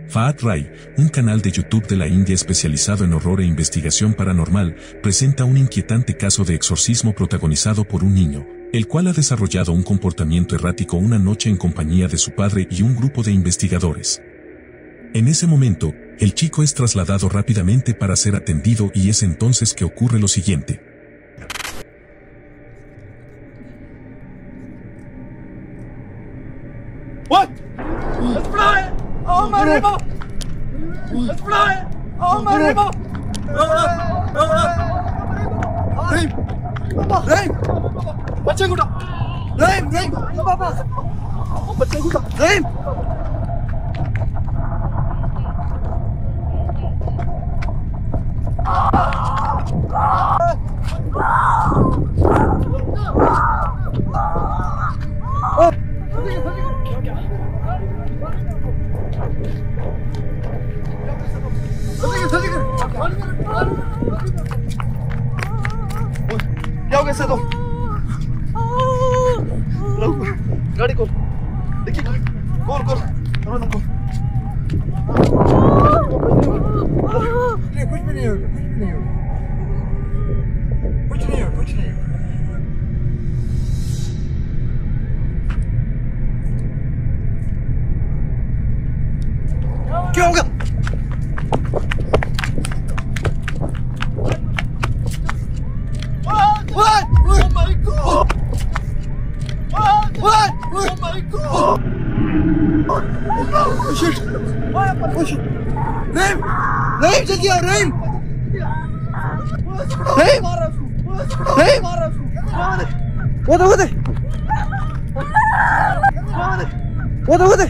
Fahad Rai, un canal de YouTube de la India especializado en horror e investigación paranormal, presenta un inquietante caso de exorcismo protagonizado por un niño, el cual ha desarrollado un comportamiento errático una noche en compañía de su padre y un grupo de investigadores. En ese momento, el chico es trasladado rápidamente para ser atendido y es entonces que ocurre lo siguiente. What? Let's fly! Oh my river! Let's fly! Oh my river! Raim! Raim! बच्चे को उठा! Raim! Raim! पापा! बच्चे को उठा! Raim! क्या हो गया तो गाड़ी खोल देखिए खोल खोल खोल कुछ भी नहीं होगा कुछ भी नहीं होगा कुछ नहीं होगा कुछ नहीं होगा क्या होगा What? Oh my god! What? Oh my god! Oh shit! Oh shit! Raim! Raim, जल्दी आओ, Raim! Raim! Raim! What?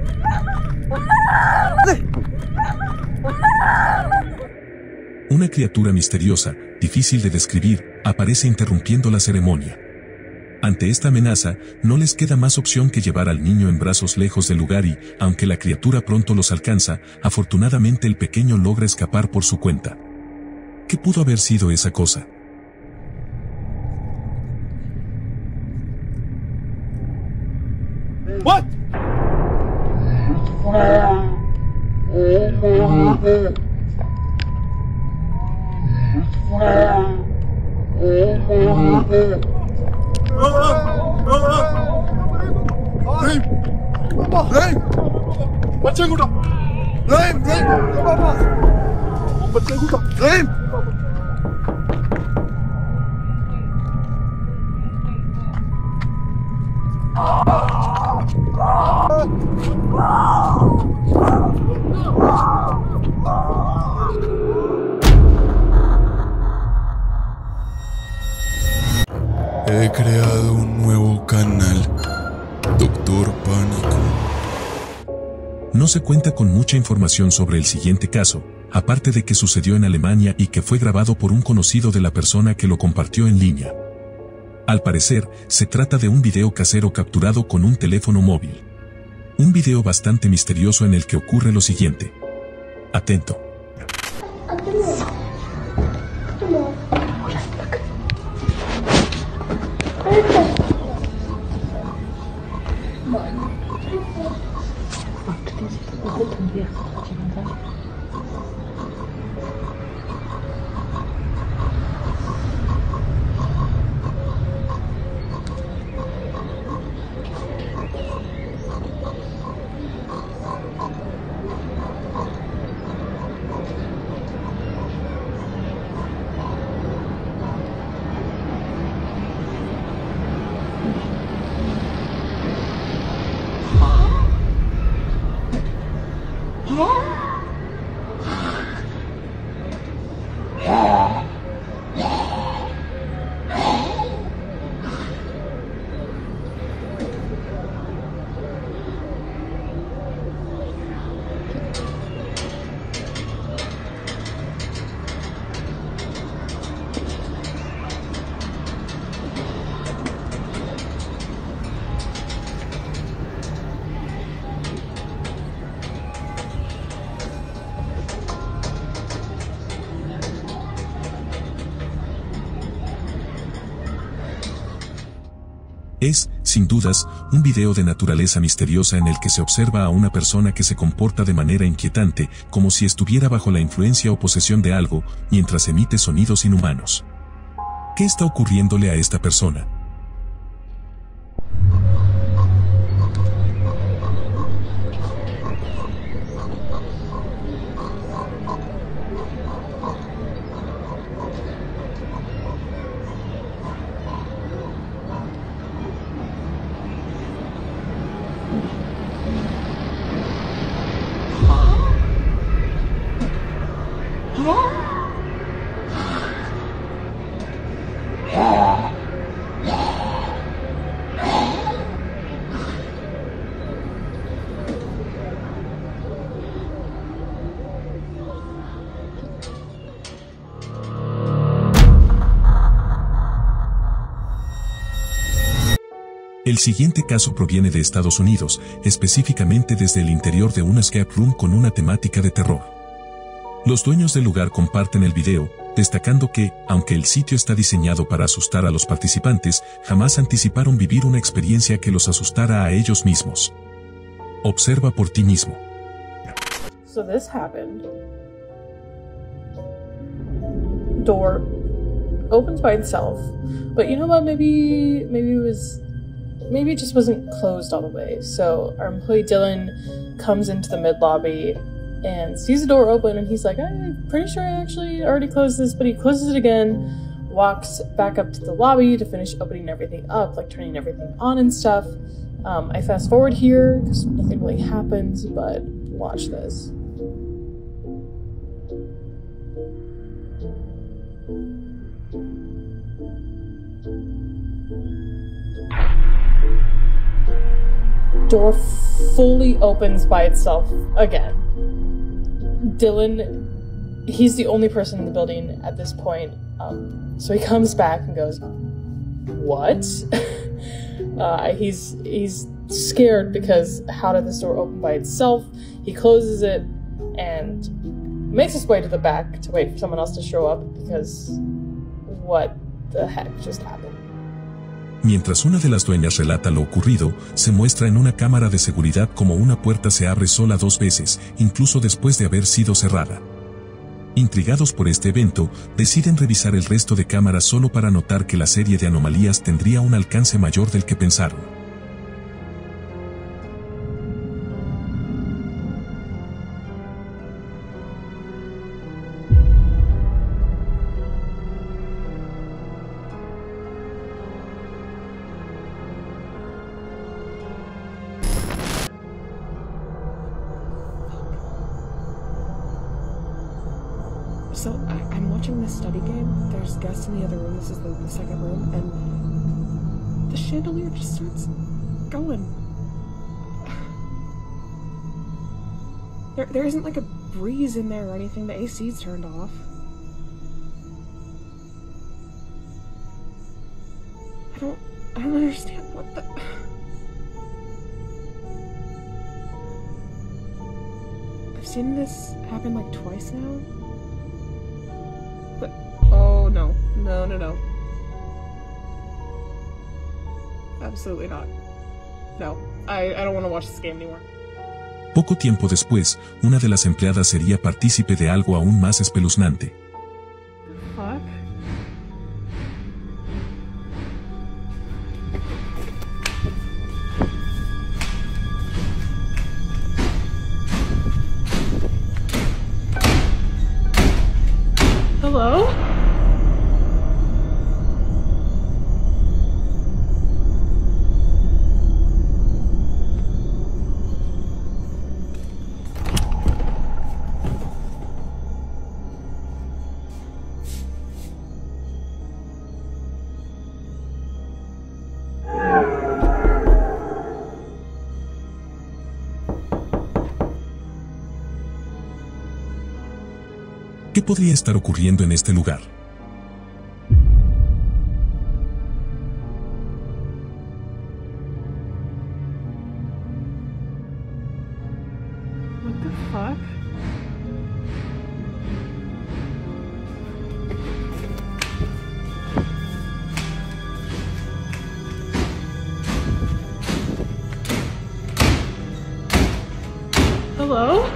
Una criatura misteriosa, difícil de describir, aparece interrumpiendo la ceremonia. Ante esta amenaza, no les queda más opción que llevar al niño en brazos lejos del lugar y, aunque la criatura pronto los alcanza, afortunadamente el pequeño logra escapar por su cuenta. ¿Qué pudo haber sido esa cosa? What? Raim! बच्चे को उठा! Raim! बच्चे को उठा! Raim! He creado un nuevo canal, Doctor Pánico. No se cuenta con mucha información sobre el siguiente caso, aparte de que sucedió en Alemania y que fue grabado por un conocido de la persona que lo compartió en línea. Al parecer, se trata de un video casero capturado con un teléfono móvil. Un video bastante misterioso en el que ocurre lo siguiente. Atento. Sin dudas, un video de naturaleza misteriosa en el que se observa a una persona que se comporta de manera inquietante, como si estuviera bajo la influencia o posesión de algo, mientras emite sonidos inhumanos. ¿Qué está ocurriéndole a esta persona? El siguiente caso proviene de Estados Unidos, específicamente desde el interior de una escape room con una temática de terror. Los dueños del lugar comparten el video, destacando que, aunque el sitio está diseñado para asustar a los participantes, jamás anticiparon vivir una experiencia que los asustara a ellos mismos. Observa por ti mismo. So this happened. Door opens by itself, but you know what? Maybe it just wasn't closed all the way. So our employee Dylan comes into the mid lobby and sees the door open, and he's like, I'm pretty sure I actually already closed this, but he closes it again, walks back up to the lobby to finish opening everything up, like turning everything on and stuff. I fast forward here because nothing really happens, but watch this. Door fully opens by itself again. Dylan, he's the only person in the building at this point, so he comes back and goes, what? He's scared because how did this door open by itself? He closes it and makes his way to the back to wait for someone else to show up because what the heck just happened? Mientras una de las dueñas relata lo ocurrido, se muestra en una cámara de seguridad como una puerta se abre sola 2 veces, incluso después de haber sido cerrada. Intrigados por este evento, deciden revisar el resto de cámaras solo para notar que la serie de anomalías tendría un alcance mayor del que pensaron. So, I'm watching this study game. There's guests in the other room. This is the second room. And the chandelier just starts going. There isn't like a breeze in there or anything. The AC's turned off. I don't understand what the... I've seen this happen like twice now. But, oh no. No. Absolutely not. No, I don't want to watch this game anymore. Poco tiempo después, una de las empleadas sería partícipe de algo aún más espeluznante. Fuck? Hello? ¿Qué podría estar ocurriendo en este lugar? What the fuck? Hello?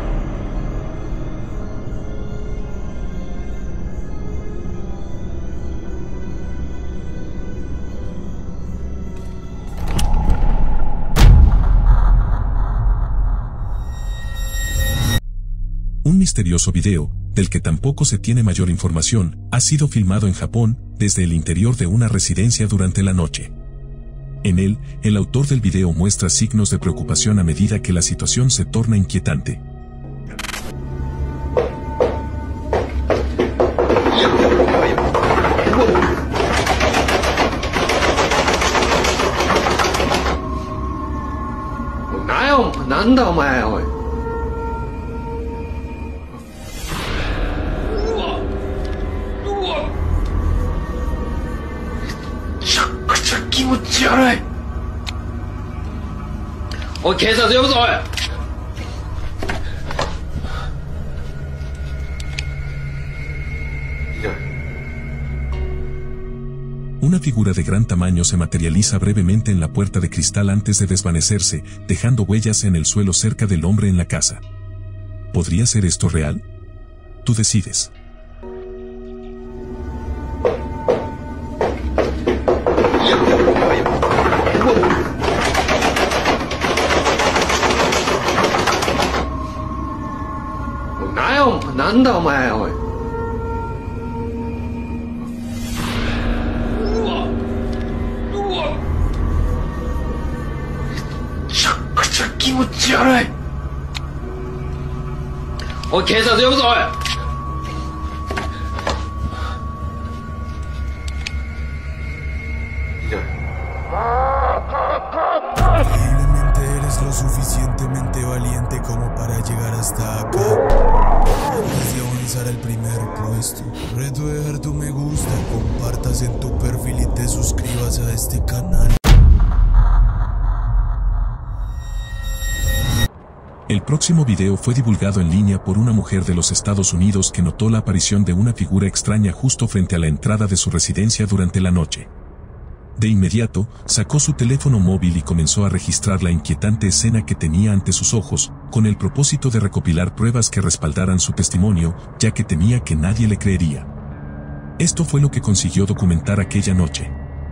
Un misterioso video, del que tampoco se tiene mayor información, ha sido filmado en Japón, desde el interior de una residencia durante la noche. En él, el autor del video muestra signos de preocupación a medida que la situación se torna inquietante. Una figura de gran tamaño se materializa brevemente en la puerta de cristal antes de desvanecerse, dejando huellas en el suelo cerca del hombre en la casa. ¿Podría ser esto real? Tú decides. Posiblemente eres lo suficientemente valiente como para llegar hasta acá. Antes de avanzar al primer puesto, reto dejar tu me gusta, compartas en tu perfil y te suscribas a este canal. El próximo video fue divulgado en línea por una mujer de los Estados Unidos que notó la aparición de una figura extraña justo frente a la entrada de su residencia durante la noche. De inmediato, sacó su teléfono móvil y comenzó a registrar la inquietante escena que tenía ante sus ojos, con el propósito de recopilar pruebas que respaldaran su testimonio, ya que temía que nadie le creería. Esto fue lo que consiguió documentar aquella noche.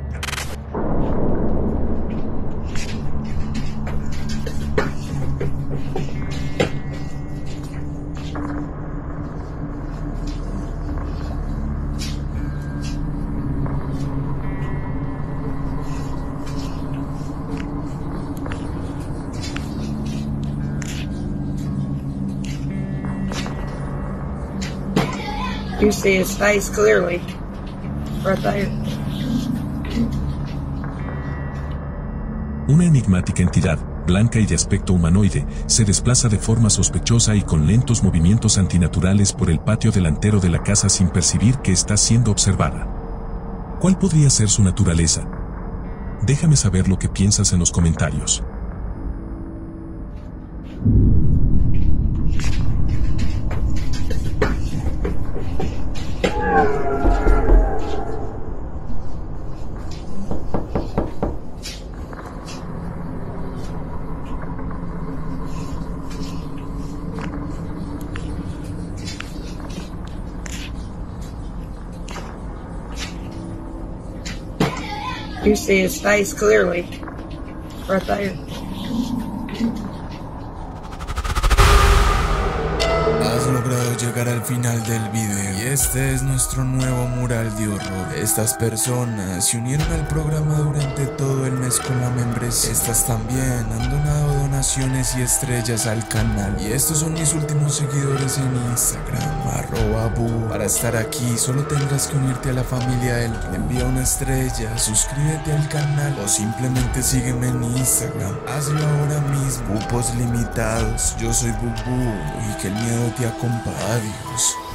You see his face clearly. Right there. Una enigmática entidad, blanca y de aspecto humanoide, se desplaza de forma sospechosa y con lentos movimientos antinaturales por el patio delantero de la casa sin percibir que está siendo observada. ¿Cuál podría ser su naturaleza? Déjame saber lo que piensas en los comentarios. You see his face clearly. Right there. Has logrado llegar al final del video y este es nuestro nuevo mural de horror. Estas personas se unieron al programa durante todo el mes con la membresía. Estas también han donado donaciones y estrellas al canal. Y estos son mis últimos seguidores en Instagram, @bu. Para estar aquí solo tendrás que unirte a la familia del Bu. Envía una estrella, suscríbete al canal o simplemente sígueme en Instagram. Hazlo ahora mismo. Cupos limitados. Yo soy Bubu y que el miedo te acompañe. Adiós.